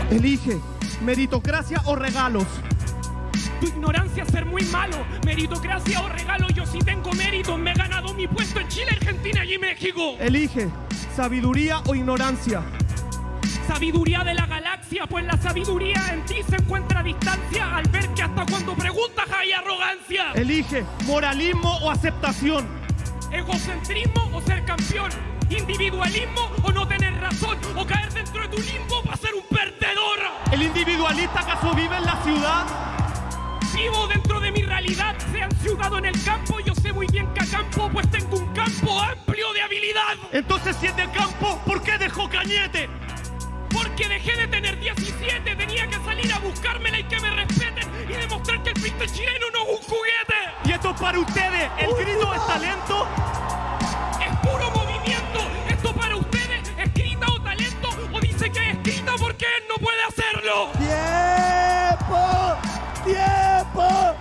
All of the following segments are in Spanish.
Elige meritocracia o regalos. Tu ignorancia es ser muy malo. Meritocracia o regalo, yo sí tengo mérito. Me he ganado mi puesto en Chile, Argentina y México. Elige sabiduría o ignorancia. Sabiduría de la galaxia, pues la sabiduría en ti se encuentra a distancia al ver que hasta cuando preguntas hay arrogancia. Elige moralismo o aceptación. Egocentrismo o ser campeón. Individualismo o no tener razón. O caer dentro de tu limbo para ser un perdedor. ¿El individualista acaso vive en la ciudad? Vivo dentro de mi realidad, sea en ciudad o en el campo. Yo sé muy bien que acampo, pues tengo un campo amplio de habilidad. Entonces, si es de campo, ¿por qué dejó Cañete? Porque dejé de tener 17, tenía que salir a buscármela y que me respeten y demostrar que el pinto chileno no es un juguete. Y esto es para ustedes, ¿el grito es talento? Es puro movimiento. Esto para ustedes, escrita o talento, o dice que es escrita porque él no puede hacerlo. ¡Tiempo! ¡Tiempo!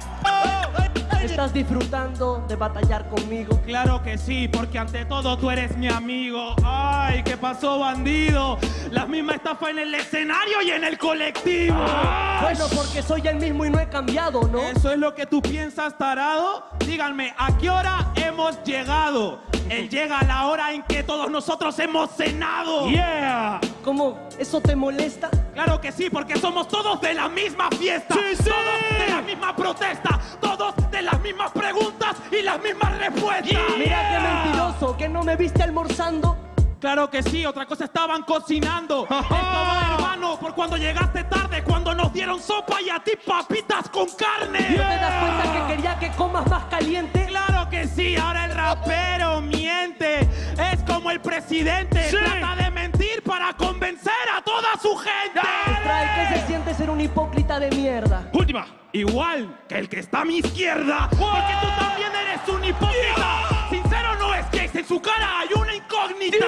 ¿Estás disfrutando de batallar conmigo? Claro que sí, porque ante todo tú eres mi amigo. Ay, ¿qué pasó, bandido? La misma estafa en el escenario y en el colectivo. Bueno, porque soy el mismo y no he cambiado, ¿no? ¿Eso es lo que tú piensas, tarado? Díganme, ¿a qué hora hemos llegado? Él llega a la hora en que todos nosotros hemos cenado. ¡Yeah! ¿Cómo? ¿Eso te molesta? Claro que sí, porque somos todos de la misma fiesta. ¡Sí, sí! Todos de la misma protesta. Todos de las mismas preguntas y las mismas respuestas. Yeah. Mira qué mentiroso, que no me viste almorzando. Claro que sí, otra cosa estaban cocinando. Esto va, hermano, por cuando llegaste tarde, cuando nos dieron sopa y a ti papitas con carne. ¿No te das cuenta que quería que comas más caliente? Claro que sí, ahora el rapero miente. Es como el presidente, sí. Trata de mentir para convencer a toda su gente. Trae, ¿qué se siente ser un hipócrita de mierda? Última, igual que el que está a mi izquierda, porque tú también eres un hipócrita. Sincero no es que en su cara hay una incógnita.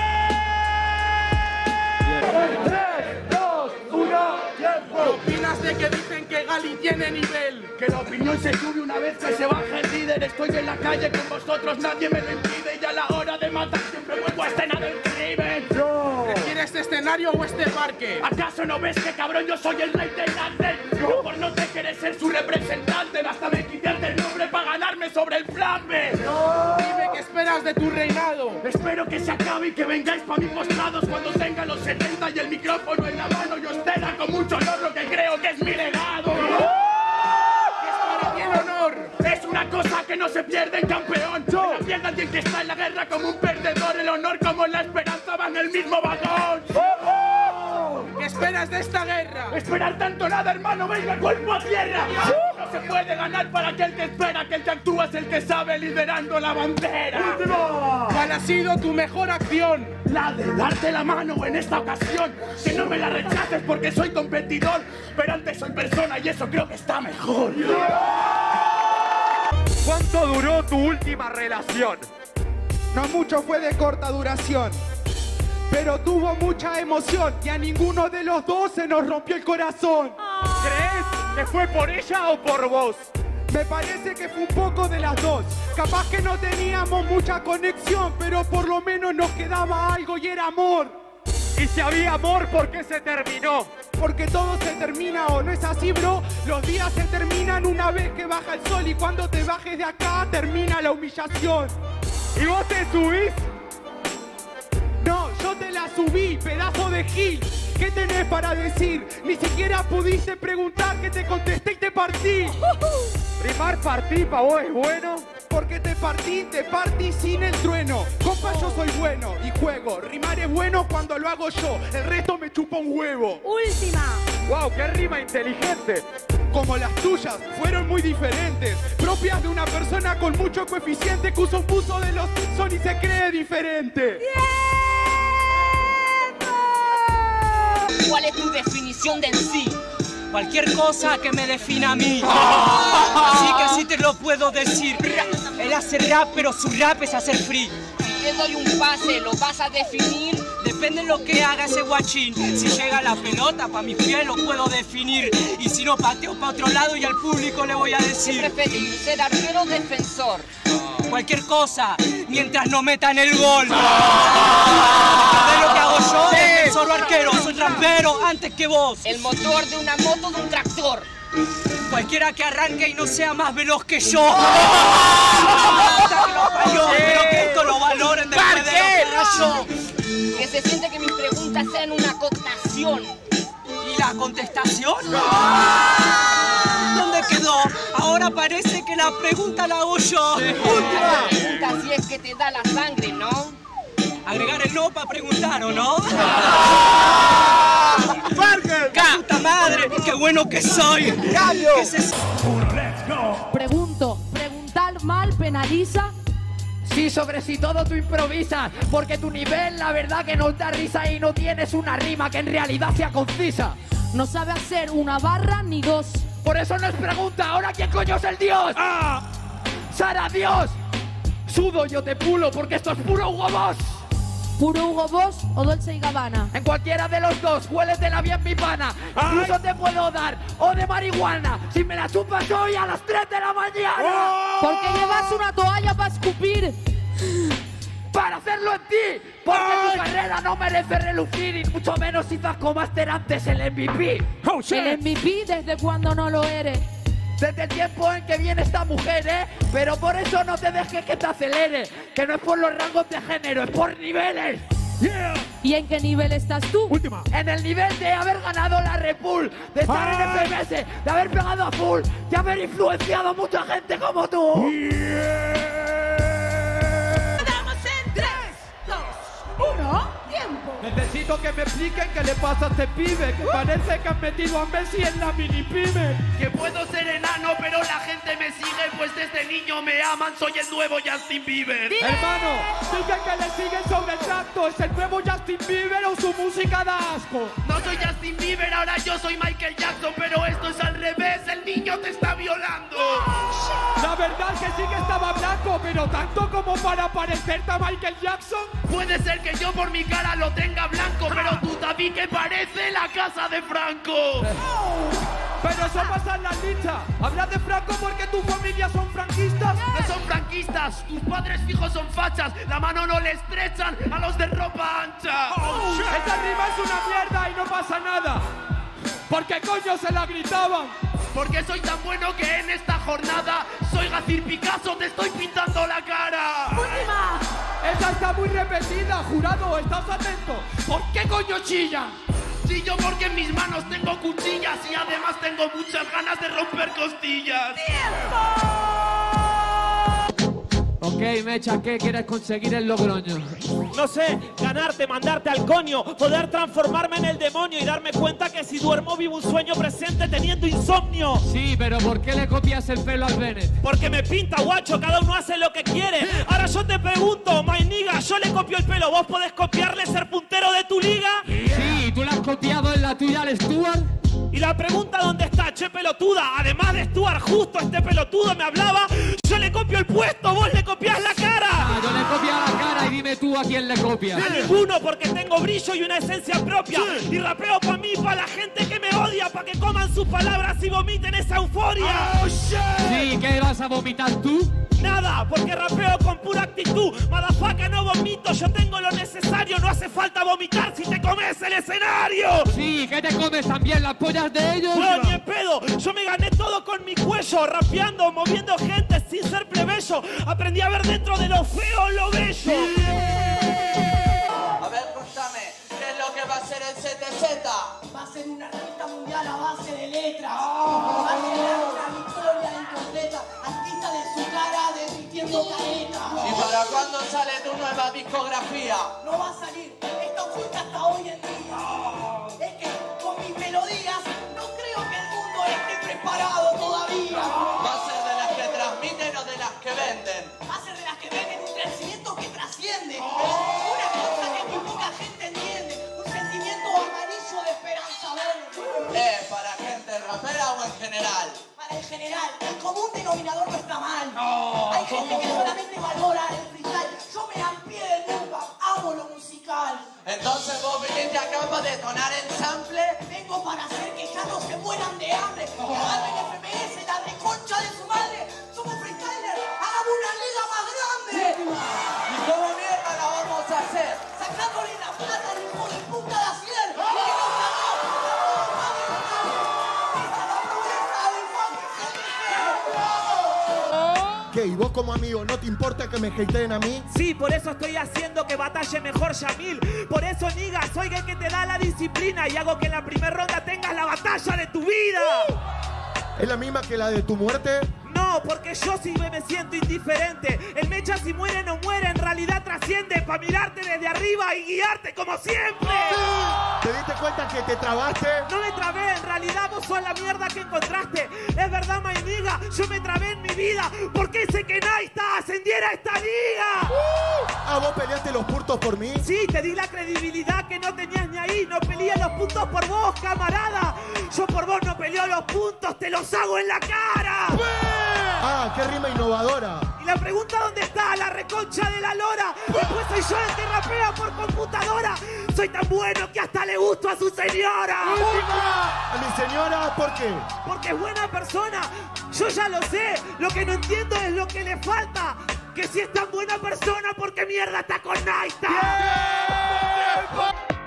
3, 2, 1, tiempo. ¿Qué opinas de que dicen que Gali tiene nivel? Que la opinión se sube una vez que se baja el líder. Estoy en la calle con vosotros, nadie me lo impide. Y a la hora de matar siempre vuelvo a escena del crimen. ¿Prefieres este escenario o este parque? ¿Acaso no ves que cabrón yo soy el rey del arte? No, por no te querer ser su representante. Basta de quitarte el nombre para ganarme sobre el plan B. Dime qué esperas de tu reinado. Espero que se acabe y que vengáis pa' mis postrados cuando tenga los 70 y el micrófono en la mano. Y os tenga con mucho honor lo que creo que es mi legado. ¿Qué es para ti el honor? Es una cosa que no se pierde en campeón. No pierda alguien que está en la guerra como un perdedor. El honor como la esperanza van en el mismo vagón. ¿Qué esperas de esta guerra? Esperar tanto nada, hermano, venga cuerpo a tierra. No se puede ganar para aquel que espera, que el que actúa es el que sabe liderando la bandera. ¿Cuál ha sido tu mejor acción? La de darte la mano en esta ocasión. Que no me la rechaces porque soy competidor, pero antes soy persona y eso creo que está mejor. ¿Cuánto duró tu última relación? No mucho, fue de corta duración, pero tuvo mucha emoción y a ninguno de los dos se nos rompió el corazón. ¿Crees que fue por ella o por vos? Me parece que fue un poco de las dos. Capaz que no teníamos mucha conexión, pero por lo menos nos quedaba algo y era amor. Y si había amor, ¿por qué se terminó? Porque todo se termina, ¿o no es así, bro? Los días se terminan una vez que baja el sol y cuando te bajes de acá termina la humillación. ¿Y vos te subís? No, yo te la subí, pedazo de gil. ¿Qué tenés para decir? Ni siquiera pudiste preguntar, que te contesté y te partí. ¿Rimar partí pa' vos es bueno? Porque te partí sin el trueno. Compa, yo soy bueno y juego. Rimar es bueno cuando lo hago yo. El resto me chupa un huevo. Última. ¡Wow! ¡Qué rima inteligente! Como las tuyas, fueron muy diferentes. Propias de una persona con mucho coeficiente que usa un buzo de los Simpsons y se cree diferente. ¿Cuál es tu definición de en sí? Cualquier cosa que me defina a mí. Así que sí te lo puedo decir. Él hace rap, pero su rap es hacer free. Si te doy un pase, ¿lo vas a definir? Depende de lo que haga ese guachín. Si llega la pelota, pa' mis pies lo puedo definir. Y si no, pateo pa' otro lado y al público le voy a decir. ¿Qué preferís, ser arquero o defensor? Cualquier cosa, mientras no metan el gol. ¿Sabes lo que hago yo? Zorro arquero, soy rapero antes que vos. El motor de una moto de un tractor. Cualquiera que arranque y no sea más veloz que yo. Espero que esto lo valoren después de lo que haga yo. Que se siente que mis preguntas sean una acotación. ¿Y la contestación? ¿Dónde quedó? Ahora parece que la pregunta la hago yo. La pregunta si es que te da la sangre, ¿no? Agregar el no para preguntar, ¿o no? ¡Qué puta madre! ¡Qué bueno que soy! ¡Cambio! Pregunto, ¿preguntar mal penaliza? Sí, sobre si todo tú improvisas, porque tu nivel la verdad que nos da risa y no tienes una rima que en realidad sea concisa. No sabe hacer una barra ni dos. Por eso nos pregunta, ¿ahora quién coño es el dios? ¡Ah! ¡Sara, Dios! Sudo, yo te pulo, porque esto es puro Hugo Boss. ¿Puro Hugo Boss o Dolce y Gabbana? En cualquiera de los dos, huéletela bien mi pana. Incluso te puedo dar o de marihuana si me la chupas hoy a las 3 de la mañana. ¿Por qué llevas una toalla para escupir? Para hacerlo en ti, porque tu carrera no merece relucir y mucho menos si Vasco Master antes el MVP. ¿El MVP desde cuándo no lo eres? Desde el tiempo en que viene esta mujer, pero por eso no te dejes que te acelere, que no es por los rangos de género, es por niveles. Yeah. ¿Y en qué nivel estás tú? Última. En el nivel de haber ganado la Red Bull, de estar en FMS, de haber pegado a full, de haber influenciado a mucha gente como tú. ¡Damos en 3, 2, 1, tiempo! Necesito que me expliquen qué le pasa a este pibe, que parece que han metido a Messi en la mini pyme. Que puedo ser enano, pero la gente me sigue, pues desde niño me aman, soy el nuevo Justin Bieber. Hermano, digan que le siguen sobre el tracto, ¿es el nuevo Justin Bieber o su música da asco? No soy Justin Bieber, ahora yo soy Michael Jackson, pero esto es al revés, el niño te está violando. La verdad es que sí que estaba blanco, pero tanto como para parecerte a Michael Jackson. Puede ser que yo por mi cara lo tenga blanco, pero tú también que parece la casa de Franco. Pero eso pasa en la lucha. Hablas de Franco porque tu familia son franquistas. No son franquistas, tus padres fijos son fachas. La mano no le estrechan a los de ropa ancha. Esta rima es una mierda y no pasa nada. ¿Por qué coño se la gritaban? Porque soy tan bueno que en esta jornada soy Gacir Picasso, te estoy pintando la cara. ¡Última! Esa está muy repetida, jurado, ¿estás atento? ¿Por qué coño chillan? Chillo porque en mis manos tengo cuchillas y además tengo muchas ganas de romper costillas. ¡Tiempo! Ok, Mecha, ¿qué quieres conseguir en Logroño? No sé, ganarte, mandarte al coño, poder transformarme en el demonio y darme cuenta que si duermo vivo un sueño presente teniendo insomnio. Sí, pero ¿por qué le copias el pelo al Bennett? Porque me pinta, guacho, cada uno hace lo que quiere. Ahora yo te pregunto, my nigga, yo le copio el pelo, ¿vos podés copiarle ser puntero de tu liga? Sí, ¿tú le has copiado en la tuya al Stuart? Y la pregunta ¿dónde está, che pelotuda? Además de Stuart, justo este pelotudo me hablaba. Yo le copio el puesto, vos le copias la cara. Ah, yo le copio la cara y dime tú a quién le copias. A ninguno, porque tengo brillo y una esencia propia. Y rapeo pa' mí, pa' la gente que me odia, pa' que coman sus palabras y vomiten esa euforia. Oh, shit. Sí, ¿qué vas a vomitar tú? Nada, porque rapeo con pura actitud. Madafaca, no vomito, yo tengo lo necesario. No hace falta vomitar si te comes el escenario. Sí, ¿qué te comes también las pollas de ellos? No, ni en pedo, yo me gané todo con mi cuello. Rapeando, moviendo gente sin ser plebeyo. Aprendí a ver dentro de lo feo lo bello. A ver, contame, ¿qué es lo que va a hacer el CTZ? Va a ser una revista mundial a base de letras. Va a ser una victoria incompleta, artista de su cara desvistiendo careta. ¿Y para cuándo sale tu nueva discografía? No va a salir, está oculta hasta hoy en día. Es que con mis melodías no creo que el mundo esté preparado todavía. ¿Va a ser de las que transmiten o de las que venden? Va a ser de las que venden un crecimiento que trasciende. Una cosa que muy poca gente entiende. Un sentimiento amarillo de esperanza verde. ¿Para gente rapera o en general? Para el general, el común denominador no está mal. Hay gente que solamente valora el freestyle. Yo me al pie del mundo, amo lo musical. Entonces vos viniste acá para detonar el sample. Vengo para hacer que ya no se mueran de hambre. Que agarren FMS, la reconcha de su madre. Somos freestylers, hagamos una liga más grande. ¿Y cómo mierda la vamos a hacer? Sacándole la plata al hijo de puta de Hacienda. ¿Qué? ¿Y vos como amigo no te importa que me hateen a mí? Sí, por eso estoy haciendo que batalle mejor Yamil. Por eso, niga, soy el que te da la disciplina y hago que en la primera ronda tengas la batalla de tu vida. ¿Es la misma que la de tu muerte? No, porque yo sí me siento indiferente. El mecha si muere no muere, en realidad trasciende pa' mirarte desde arriba y guiarte como siempre. ¿Te diste cuenta que te trabaste? No me trabé, en realidad vos sos la mierda que encontraste. Es verdad, Mainiga, yo me trabé en mi vida porque hice que Naista ascendiera a esta liga. Ah, ¿vos peleaste los puntos por mí? Sí, te di la credibilidad que no tenías ni ahí. No peleé los puntos por vos, camarada. Yo por vos no peleo los puntos, te los hago en la cara. Ah, qué rima innovadora. Y la pregunta ¿dónde está? La reconcha de la lora. Después soy yo el que rapea por computadora. Soy tan bueno que hasta le gusto a su señora. ¿A mi señora? ¿Por qué? Porque es buena persona. Yo ya lo sé. Lo que no entiendo es lo que le falta. Que si es tan buena persona, ¿por qué mierda está con Naista? ¡Tiempo!